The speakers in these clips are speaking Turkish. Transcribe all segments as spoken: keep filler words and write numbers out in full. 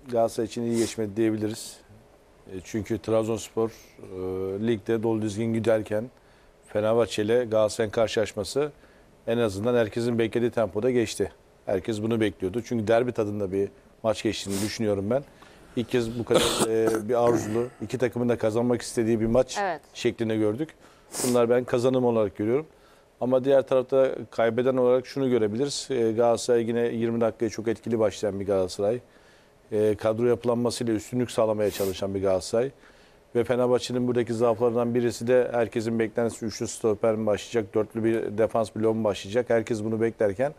Galatasaray için iyi geçmedi diyebiliriz. E, çünkü Trabzonspor e, ligde dolu dizgin giderken Fenerbahçe ile Galatasaray'ın karşılaşması en azından herkesin beklediği tempoda geçti. Herkes bunu bekliyordu. Çünkü derbi tadında bir maç geçtiğini düşünüyorum ben. İlk kez bu kadar e, bir arzulu, iki takımın da kazanmak istediği bir maç Evet. şeklinde gördük. Bunlar ben kazanım olarak görüyorum. Ama diğer tarafta kaybeden olarak şunu görebiliriz. E, Galatasaray yine yirmi dakikaya çok etkili başlayan bir Galatasaray. E, kadro yapılanmasıyla üstünlük sağlamaya çalışan bir Galatasaray. Ve Fenerbahçe'nin buradaki zaaflarından birisi de herkesin beklentisi üçlü stoper mi başlayacak, dörtlü bir defans bloğu mu başlayacak? Herkes bunu beklerken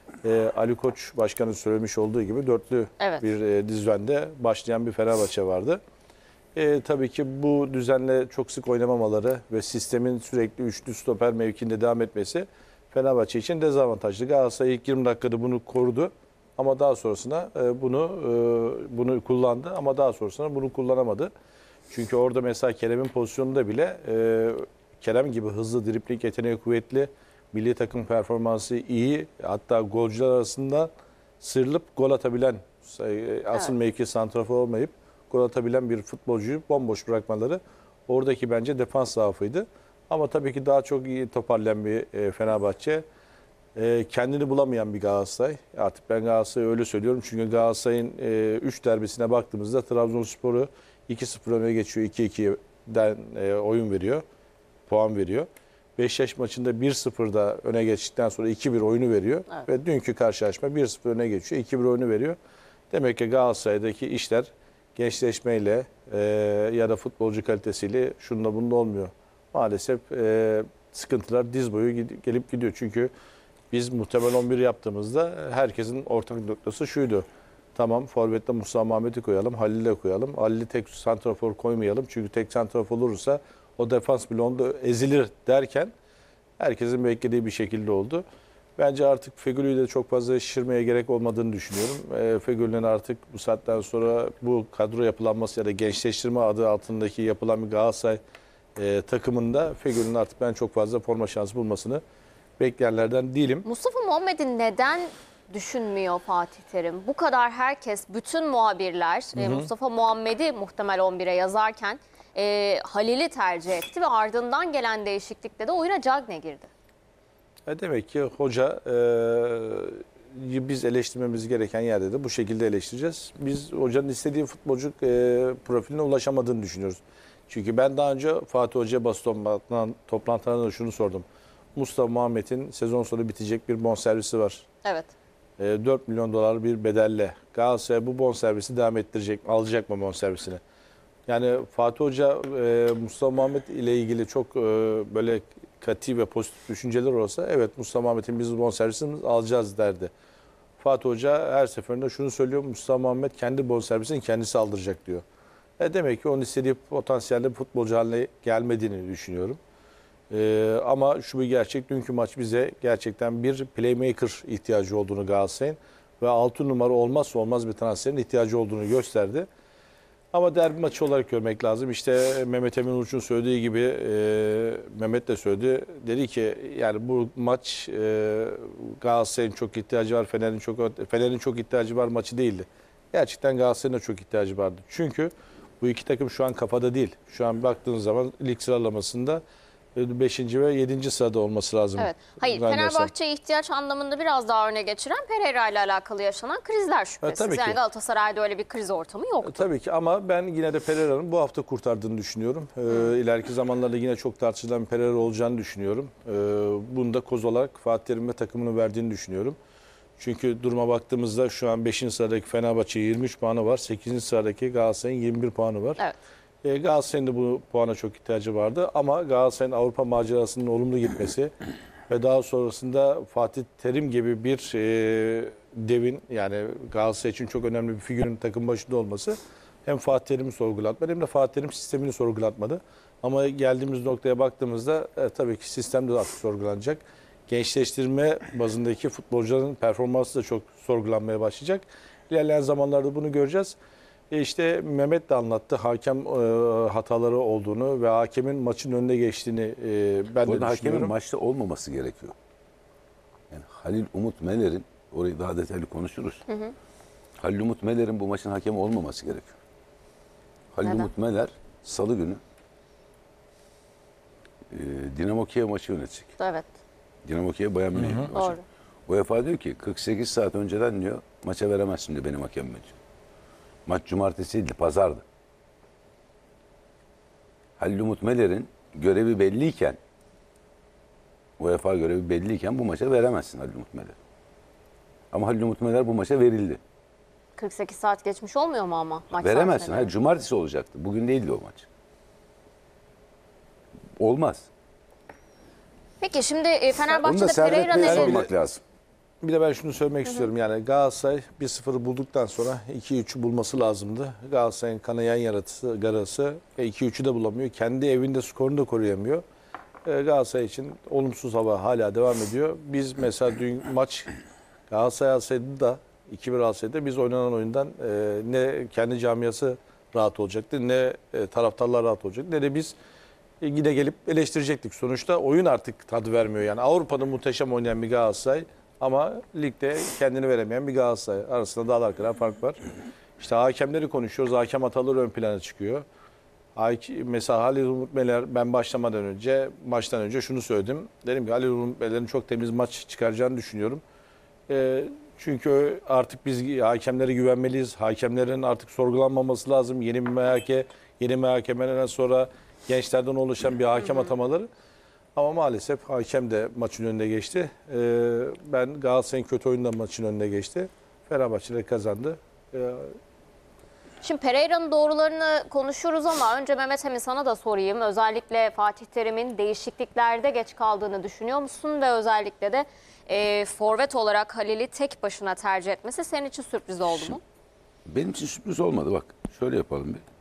e, Ali Koç Başkan'ın söylemiş olduğu gibi dörtlü Evet. bir e, düzende başlayan bir Fenerbahçe vardı. E, tabii ki bu düzenle çok sık oynamamaları ve sistemin sürekli üçlü stoper mevkinde devam etmesi Fenerbahçe için dezavantajlı. Galatasaray ilk yirmi dakikada bunu korudu ama daha sonrasında e, bunu e, bunu kullandı ama daha sonrasında bunu kullanamadı. Çünkü orada mesela Kerem'in pozisyonunda bile e, Kerem gibi hızlı, dripling yeteneği kuvvetli, milli takım performansı iyi, hatta golcüler arasında sıyrılıp gol atabilen, e, asıl Evet. mevki santrafor olmayıp gol atabilen bir futbolcuyu bomboş bırakmaları oradaki bence defans zaafıydı. Ama tabii ki daha çok iyi toparlayan bir e, Fenerbahçe. E, kendini bulamayan bir Galatasaray. Artık ben Galatasaray'ı öyle söylüyorum. Çünkü Galatasaray'ın üç derbisine baktığımızda Trabzonspor'u iki sıfır öne geçiyor. iki iki'den e, oyun veriyor. Puan veriyor. Beşiktaş maçında bir sıfır'da öne geçtikten sonra iki bir oyunu veriyor. Evet. Ve dünkü karşılaşma bir sıfır öne geçiyor. iki bir oyunu veriyor. Demek ki Galatasaray'daki işler gençleşmeyle e, ya da futbolcu kalitesiyle şununla bununla olmuyor. Maalesef e, sıkıntılar diz boyu gid- gelip gidiyor. Çünkü biz muhtemel on bir yaptığımızda herkesin ortak noktası şuydu. Tamam, forvette Musa Mehmet'i koyalım, Halil'i koyalım. Halil'i tek santrafor koymayalım. Çünkü tek santrafor olursa o defans bloğunda ezilir derken herkesin beklediği bir şekilde oldu. Bence artık Fegüli'yi de çok fazla şişirmeye gerek olmadığını düşünüyorum. E, Fegüli'nin artık bu saatten sonra bu kadro yapılanması ya da gençleştirme adı altındaki yapılan bir Galatasaray e, takımında Fegüli'nin artık ben çok fazla forma şansı bulmasını bekleyenlerden değilim. Mustafa Muhammed'i neden düşünmüyor Fatih Terim? Bu kadar herkes, bütün muhabirler e, Mustafa Muhammed'i muhtemel on bire yazarken e, Halil'i tercih etti ve ardından gelen değişiklikle de oyuna Cagne girdi. E demek ki hoca e, biz eleştirmemiz gereken yerde de bu şekilde eleştireceğiz. Biz hocanın istediği futbolcu e, profiline ulaşamadığını düşünüyoruz. Çünkü ben daha önce Fatih Hoca'ya baston toplantılarında da şunu sordum. Mustafa Muhammed'in sezon sonu bitecek bir bonservisi var. Evet. E, dört milyon dolar bir bedelle. Galatasaray bu bonservisi devam ettirecek mi? Alacak mı bonservisini? Yani Fatih Hoca e, Mustafa Muhammed ile ilgili çok e, böyle katı ve pozitif düşünceler olsa evet Mustafa Muhammed'in biz bonservisini alacağız derdi. Fatih Hoca her seferinde şunu söylüyor. Mustafa Muhammed kendi bonservisini kendisi aldıracak diyor. E demek ki onun istediği potansiyelde bir futbolcu haline gelmediğini düşünüyorum. E, ama şu bir gerçek. Dünkü maç bize gerçekten bir playmaker ihtiyacı olduğunu Galatasaray'ın ve altı numara olmazsa olmaz bir transferin ihtiyacı olduğunu gösterdi. Ama derbi maçı olarak görmek lazım. İşte Mehmet Emin Uç'un söylediği gibi e, Mehmet de söyledi. Dedi ki yani bu maç e, Galatasaray'ın çok ihtiyacı var, Fener'in çok Fener'in çok ihtiyacı var maçı değildi. Gerçekten Galatasaray'ın da çok ihtiyacı vardı. Çünkü bu iki takım şu an kafada değil. Şu an baktığınız zaman lig sıralamasında beşinci ve yedinci sırada olması lazım. Evet. Hayır, Fenerbahçe ihtiyaç anlamında biraz daha öne geçiren Pereira ile alakalı yaşanan krizler şüphesiz. tabii ki. Yani Galatasaray'da öyle bir kriz ortamı yoktu. E, tabii ki ama ben yine de Pereira'nın bu hafta kurtardığını düşünüyorum. E, ileriki zamanlarda yine çok tartışılan bir Pereira olacağını düşünüyorum. E, bunu da koz olarak Fatih Terim ve takımını verdiğini düşünüyorum. Çünkü duruma baktığımızda şu an beşinci sıradaki Fenerbahçe yirmi üç puanı var. sekizinci sıradaki Galatasaray'ın yirmi bir puanı var. Evet. E, Galatasaray'ın da bu puana çok ihtiyacı vardı. Ama Galatasaray'ın Avrupa macerasının olumlu gitmesi ve daha sonrasında Fatih Terim gibi bir e, devin yani Galatasaray için çok önemli bir figürün takım başında olması hem Fatih Terim'i sorgulatmadı hem de Fatih Terim sistemini sorgulatmadı. Ama geldiğimiz noktaya baktığımızda e, tabii ki sistem de artık sorgulanacak. Gençleştirme bazındaki futbolcuların performansı da çok sorgulanmaya başlayacak. İlerleyen zamanlarda bunu göreceğiz. E işte Mehmet de anlattı hakem e, hataları olduğunu ve hakemin maçın önüne geçtiğini e, ben Burada de hakemin düşünüyorum. maçta olmaması gerekiyor. Yani Halil Umut Meler'in, orayı daha detaylı konuşuruz. Hı hı. Halil Umut Meler'in bu maçın hakemi olmaması gerekiyor. Halil Neden? Umut Meler Salı günü e, Dinamo Kiev maçı yönetecek. Evet. Dinamo Kiev Bayern Münih maçı. Doğru. UEFA diyor ki kırk sekiz saat önceden diyor maça veremezsin diyor benim hakemime diyor. Maç cumartesiydi, pazardı. Halil Umut Meler'in görevi belliyken UEFA görevi belliyken bu maça veremezsin Halil Umut Meler. Ama Halil Umut Meler bu maça verildi. kırk sekiz saat geçmiş olmuyor mu ama maç Veremezsin. saatine Hayır, göre? cumartesi olacaktı. Bugün değildi o maç. Olmaz. Peki şimdi e, Onu da Fenerbahçe'de Servet Pereira Bey'e nedeni... sormak lazım. Bir de ben şunu söylemek istiyorum. Yani Galatasaray bir sıfırı bulduktan sonra iki üçü bulması lazımdı. Galatasaray'ın kanayan yarası, garası iki üçü de bulamıyor. Kendi evinde skorunu da koruyamıyor. Ee, Galatasaray için olumsuz hava hala devam ediyor. Biz mesela dün maç Galatasaray alsaydı da iki bir alsaydı da biz oynanan oyundan e, ne kendi camiası rahat olacaktı, ne e, taraftarlar rahat olacaktı, ne de biz e, yine gelip eleştirecektik. Sonuçta oyun artık tadı vermiyor. Yani Avrupa'da muhteşem oynayan bir Galatasaray ama ligde kendini veremeyen bir Galatasaray. Arasında dağlar kadar fark var. İşte hakemleri konuşuyoruz. Hakem hataları ön plana çıkıyor. Hak- Mesela Halil Umut Meler, ben başlamadan önce, maçtan önce şunu söyledim. Dedim ki Halil Umut Meler'in çok temiz maç çıkaracağını düşünüyorum. E, çünkü artık biz hakemlere güvenmeliyiz. Hakemlerin artık sorgulanmaması lazım. Yeni bir M H K, yeni M H K'den sonra gençlerden oluşan bir hakem atamaları. Ama maalesef hakem de maçın önüne geçti. Ee, ben Galatasaray'ın kötü oyundan maçın önüne geçti. Fenerbahçe kazandı. Ee, Şimdi Pereira'nın doğrularını konuşuyoruz ama önce Mehmet Emin sana da sorayım. Özellikle Fatih Terim'in değişikliklerde geç kaldığını düşünüyor musun? Ve özellikle de e, forvet olarak Halil'i tek başına tercih etmesi senin için sürpriz oldu mu? Benim için sürpriz olmadı. Bak şöyle yapalım bir.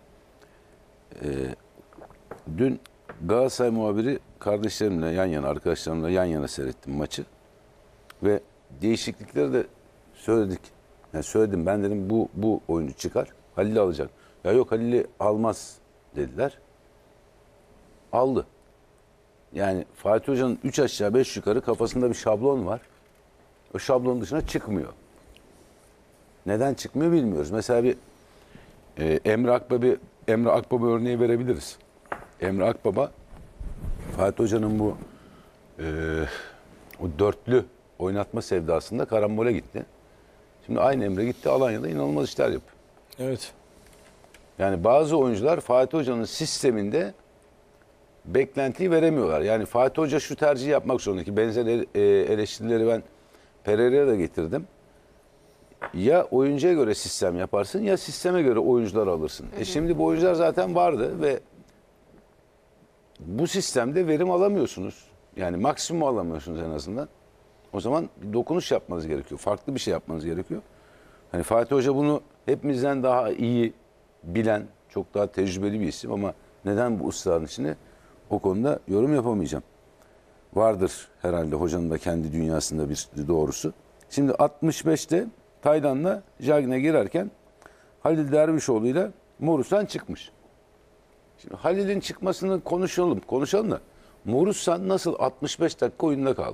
Ee, dün Galatasaray muhabiri kardeşlerimle yan yana, arkadaşlarımla yan yana seyrettim maçı. Ve değişiklikleri de söyledik. Yani söyledim, ben dedim bu bu oyuncu çıkar. Halil'i alacak. Ya yok, Halil'i almaz dediler. Aldı. Yani Fatih Hoca'nın üç aşağı beş yukarı kafasında bir şablon var. O şablonun dışına çıkmıyor. Neden çıkmıyor bilmiyoruz. Mesela bir e, Emre Akbaba, Emre Akbaba örneği verebiliriz. Emre Akbaba Fatih Hoca'nın bu e, o dörtlü oynatma sevdasında karambole gitti. Şimdi aynı Emre gitti Alanya'da inanılmaz işler yapıyor. evet. Yani bazı oyuncular Fatih Hoca'nın sisteminde beklentiyi veremiyorlar. Yani Fatih Hoca şu tercihi yapmak zorunda ki benzer ele- e, eleştirileri ben Pereira'ya da getirdim. Ya oyuncuya göre sistem yaparsın ya sisteme göre oyuncular alırsın. Hı hı. E şimdi bu oyuncular zaten vardı ve bu sistemde verim alamıyorsunuz. Yani maksimum alamıyorsunuz en azından. O zaman bir dokunuş yapmanız gerekiyor. Farklı bir şey yapmanız gerekiyor. Hani Fatih Hoca bunu hepimizden daha iyi bilen, çok daha tecrübeli bir isim ama neden bu ısrarın içine o konuda yorum yapamayacağım. Vardır herhalde hocanın da kendi dünyasında bir doğrusu. Şimdi altmış beşte Taylan'la Cagne girerken Halil Dervişoğlu'yla Morusan çıkmış. Şimdi Halil'in çıkmasını konuşalım, konuşalım da Morusan nasıl altmış beş dakika oyunda kaldı?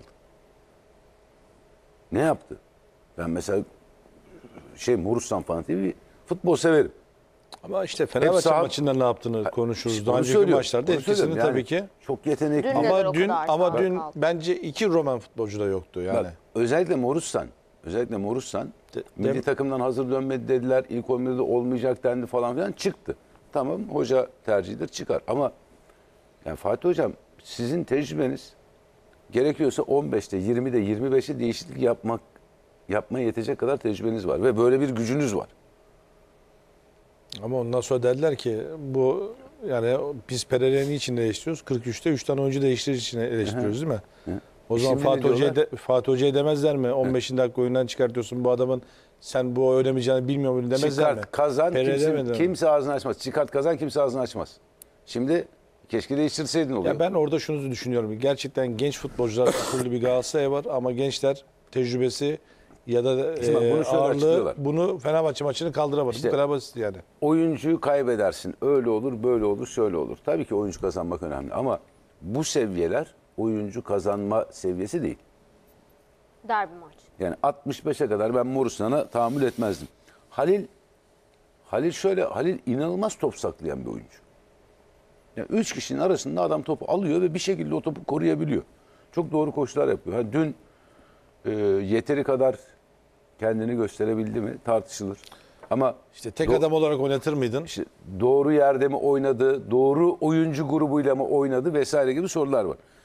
Ne yaptı? Ben mesela şey Morusan fanatiği bir futbol severim. Ama işte Fenerbahçe saha- maçında ne yaptığını konuşuruz. İşte Daha onu önceki söylüyorum, maçlarda onu etkisini söylüyorum. Yani tabii ki. Çok yetenekli. Dün- Neden Ama o dün kadar ama sağlık dün aldı? bence iki Roman futbolcu da yoktu yani. Bak, özellikle Morusan, özellikle Morusan De- milli de- takımdan hazır dönmedi dediler. İlk on birde olmayacak dendi falan filan, çıktı. Tamam, hoca tercihidir, çıkar. Ama yani Fatih Hocam, sizin tecrübeniz gerekiyorsa on beşte, yirmide, yirmi beşte değişiklik yapmak yapmaya yetecek kadar tecrübeniz var ve böyle bir gücünüz var. Ama ondan sonra dediler ki bu yani biz Pereira'yı niçin eleştiriyoruz? kırk üçte üç tane oyuncu değiştirir için eleştiriyoruz değil mi? Hı. O E zaman şimdi ne Fatih Hoca'ya diyorlar? de, Fatih Hoca'ya demezler mi? on beşinci dakika oyundan çıkartıyorsun bu adamın, sen bu oynamayacağını bilmiyor muydun demezler mi? Çıkart, kazan, Pereira kimse, demedi mi? kimse ağzını açmaz. Çıkart, kazan, kimse ağzını açmaz. Şimdi keşke değiştirseydin oluyor. Ya ben orada şunu düşünüyorum. Gerçekten genç futbolcular kurulu bir Galatasaray var ama gençler tecrübesi ya da İşte bak, e, bunu şöyle ağırlığı açıklıyorlar. bunu Fenerbahçe maçını kaldıramadı. İşte- Bu kadar basit yani. Oyuncuyu kaybedersin. Öyle olur, böyle olur, şöyle olur. Tabii ki oyuncu kazanmak önemli ama bu seviyeler oyuncu kazanma seviyesi değil. Derbi maç. Yani altmış beşe kadar ben Morusan'a tahammül etmezdim. Halil Halil şöyle Halil inanılmaz top saklayan bir oyuncu. Yani üç kişinin arasında adam topu alıyor ve bir şekilde o topu koruyabiliyor. Çok doğru koşular yapıyor. Ha, dün e, yeteri kadar kendini gösterebildi mi tartışılır. Ama İşte tek do- adam olarak oynatır mıydın? işte doğru yerde mi oynadı, doğru oyuncu grubuyla mı oynadı vesaire gibi sorular var.